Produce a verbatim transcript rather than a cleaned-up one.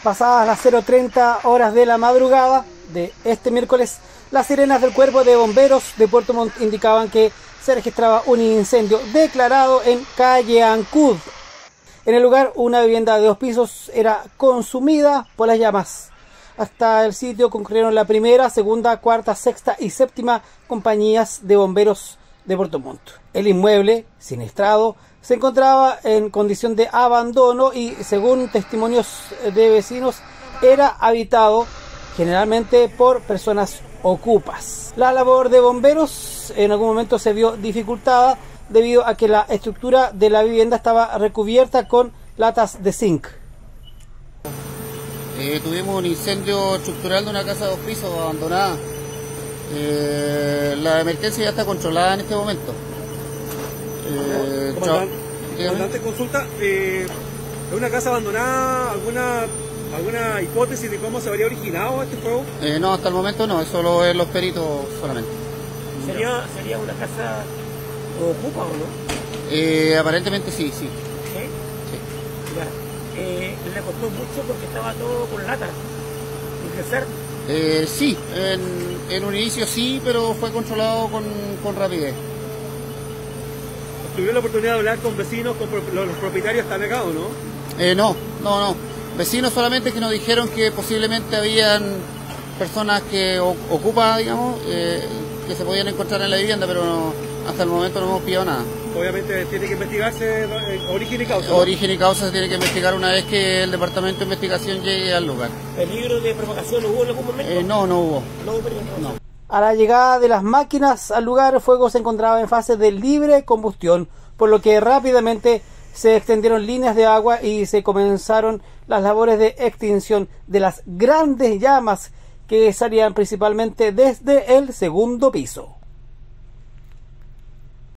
Pasadas las cero treinta horas de la madrugada de este miércoles, las sirenas del Cuerpo de Bomberos de Puerto Montt indicaban que se registraba un incendio declarado en calle Ancud. En el lugar, una vivienda de dos pisos era consumida por las llamas. Hasta el sitio concurrieron la primera, segunda, cuarta, sexta y séptima compañías de bomberos de Puerto Montt. El inmueble, siniestrado, se encontraba en condición de abandono y, según testimonios de vecinos, era habitado generalmente por personas ocupas. La labor de bomberos en algún momento se vio dificultada debido a que la estructura de la vivienda estaba recubierta con latas de zinc. Eh, tuvimos un incendio estructural de una casa de dos pisos abandonada. Eh, la emergencia ya está controlada en este momento. Eh, comandante, comandante, consulta, eh, ¿es una casa abandonada? ¿Alguna, alguna hipótesis de cómo se habría originado este fuego? Eh, no, hasta el momento no, eso lo es los peritos solamente. ¿Sería, sería una casa ocupa o no? Eh, aparentemente sí, sí. ¿Sí? Sí. Ya. Eh, ¿Le costó mucho porque estaba todo con lata? ¿Ingresar? Eh, sí, en, en un inicio sí, pero fue controlado con, con rapidez. ¿Tuvieron la oportunidad de hablar con vecinos, con los, los propietarios están acá o no? Eh, no, no, no. Vecinos solamente que nos dijeron que posiblemente habían personas que ocupan, digamos, eh, que se podían encontrar en la vivienda, pero no, hasta el momento no hemos pillado nada. Obviamente tiene que investigarse eh, origen y causa, ¿no? Origen y causa se tiene que investigar una vez que el departamento de investigación llegue al lugar. ¿Peligro de propagación hubo en algún momento? Eh, no, no hubo. No hubo peligro. No. A la llegada de las máquinas al lugar, el fuego se encontraba en fase de libre combustión, por lo que rápidamente se extendieron líneas de agua y se comenzaron las labores de extinción de las grandes llamas que salían principalmente desde el segundo piso.